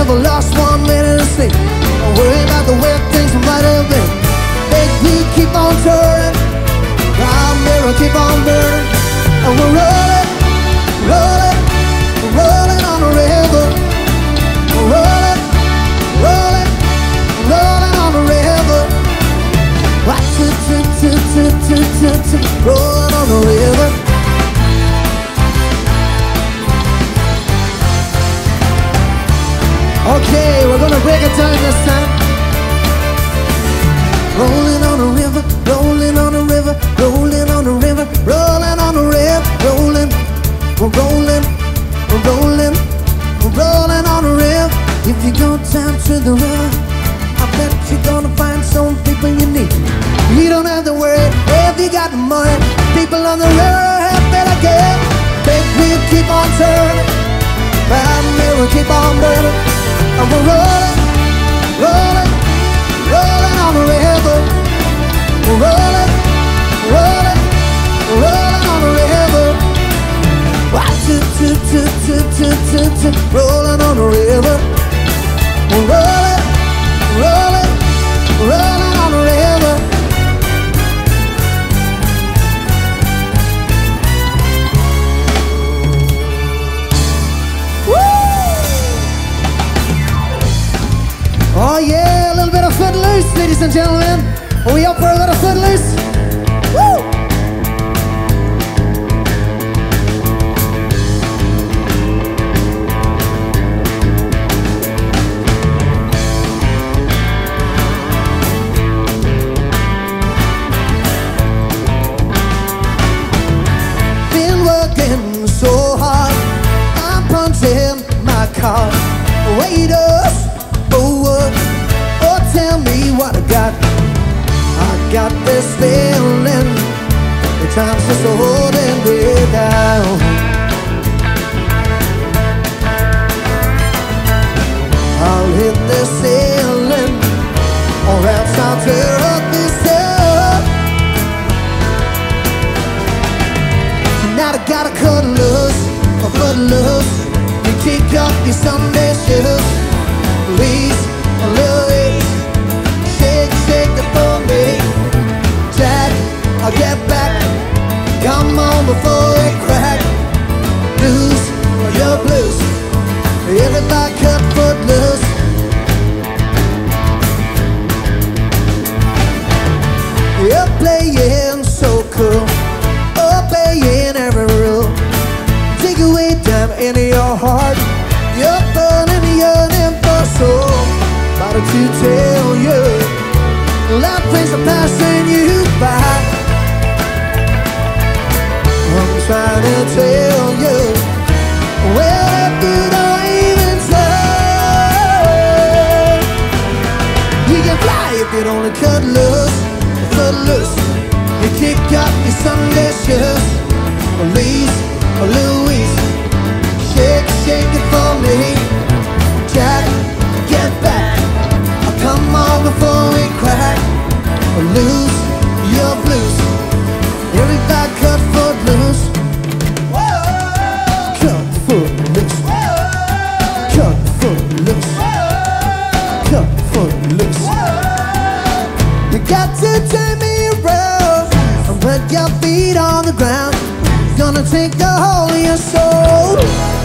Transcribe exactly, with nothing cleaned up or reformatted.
never lost one minute of sleep. Don't worry about the way things might have been. Big wheel keep on turning, our mirror keep on burning, and we're rolling, rolling, rolling on the river. We're rolling, rolling, rolling on the river. Right, t t t t t t t rolling on the river. Okay, we're gonna break it down this time. Rolling on the river, rolling on the river, rolling on the river, rolling on the river, rolling, we're rolling, we're rolling, we're rolling on the river. If you go down to the river, I bet you're gonna find some people you need. You don't have to worry if you got the money. People on the river have better get. Big wheel keep on turning, bad mirror keep on burning, and we're rolling, rolling, rolling on the river. We're rolling, rolling, rolling on the river. Why, t t t t t t t rolling on the river. We're rolling, rolling, rolling on the river. Oh yeah, a little bit of Footloose, ladies and gentlemen. Are we up for a little Footloose? Woo! Been working so hard, I'm punching my card. Waiters, oh, tell me what I got. I got this feeling, the time's just holding me down. I'll hit the ceiling, or else I'll tear up this stuff. Tonight I gotta cut loose, a foot loose. You kick up your Sunday shoes, please. Louis, shake, shake it for me. Jack, I'll get back. Come on before it crack. Blues, your blues. Everybody cut Footloose. You're playing so cool, obeying every rule. Take away time into your heart. You're burning, yearning for soul. How to tell you, life is passing you by. I'm trying to tell you, well, if you don't even try, you can fly if you only cut loose, Footloose. You kick up your Sunday shoes, Elise or Louise. Shake, shake it for me, Jack, get back. Come on before we crack, or lose your blues. Everybody cut Footloose. Cut Footloose. Cut Footloose. Cut Footloose. You got to turn me around and put your feet on the ground. Gonna take a hold of your soul.